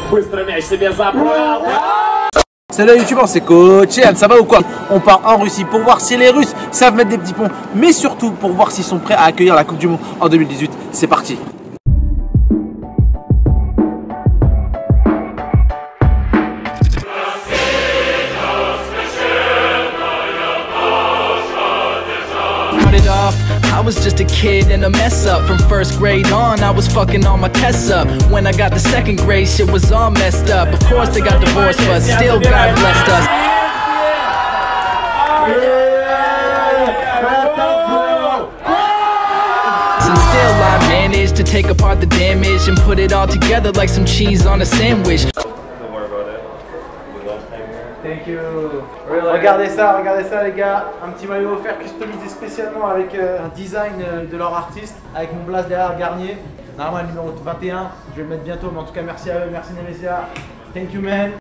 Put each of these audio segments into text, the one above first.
Salut les youtubeurs, c'est Coach Yann, ça va ou quoi? On part en Russie pour voir si les Russes savent mettre des petits ponts, mais surtout pour voir s'ils sont prêts à accueillir la Coupe du Monde en 2018. C'est parti. I was just a kid and a mess up. From first grade on, I was fucking all my tests up. When I got to second grade, shit was all messed up. Of course they got divorced, but still God blessed us. And still I managed to take apart the damage and put it all together like some cheese on a sandwich. Thank you. Regardez ça les gars, un petit maillot offert customisé spécialement avec un design de leur artiste, avec mon blaze derrière Garnier. Normalement le numéro 21, je vais le mettre bientôt, mais en tout cas merci à eux, merci Nemesia. Thank you man.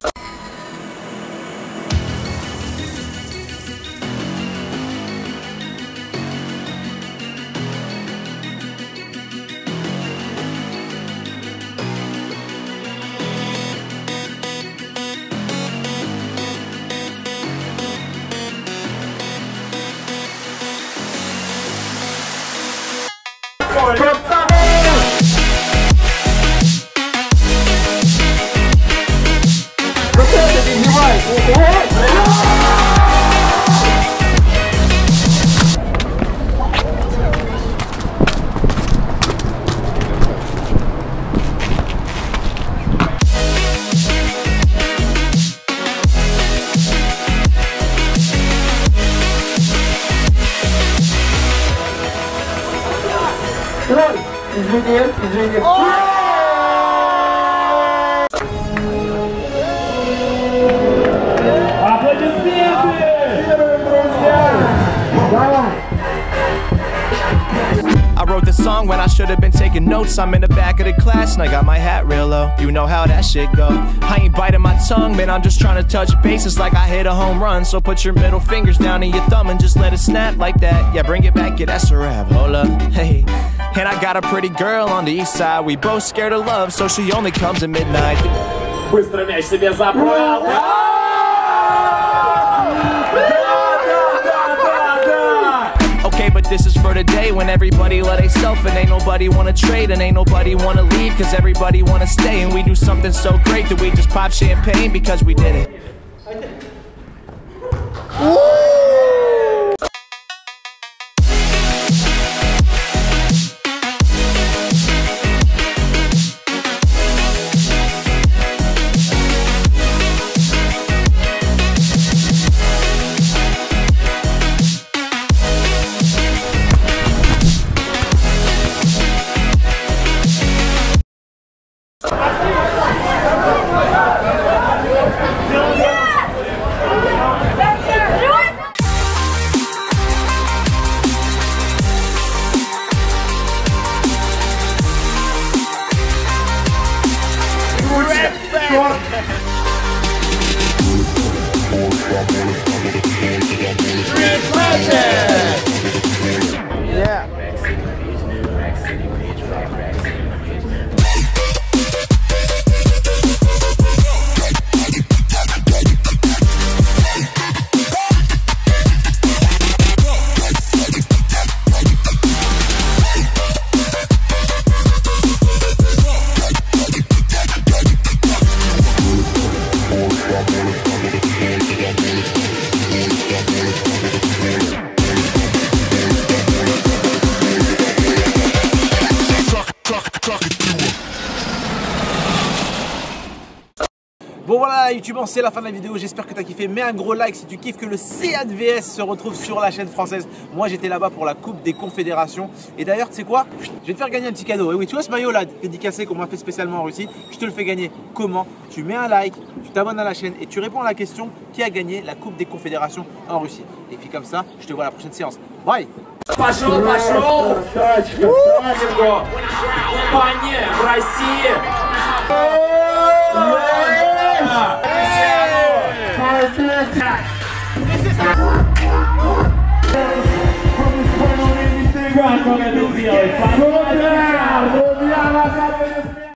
Извини. Аплодисменты! I wrote the song when I should have been taking notes. I'm in the back of the class and I got my hat real low. You know how that shit go. I ain't biting my tongue, man, I'm just trying to touch bases like I hit a home run. So put your middle fingers down and your thumb and just let it snap like that. Yeah, bring it back, yeah, that's a rap, hold up, hey. And I got a pretty girl on the east side. We both scared of love, so she only comes at midnight. Быстро мяч себе забрал. Okay, but this is for the day when everybody let theyself and ain't nobody wanna trade and ain't nobody wanna leave cause everybody wanna stay and we do something so great that we just pop champagne because we did it. Bon voilà youtubeurs, c'est la fin de la vidéo, j'espère que tu as kiffé. Mets un gros like si tu kiffes que le Seat VS se retrouve sur la chaîne française. Moi j'étais là-bas pour la Coupe des Confédérations. Et d'ailleurs tu sais quoi, je vais te faire gagner un petit cadeau. Et oui, tu vois ce maillot là dédicacé qu'on m'a fait spécialement en Russie, je te le fais gagner. Comment? Tu mets un like, tu t'abonnes à la chaîne et tu réponds à la question qui a gagné la Coupe des Confédérations en Russie. Et puis comme ça, je te vois à la prochaine séance. Bye. Пошел! Купание в России! Как он это сделает?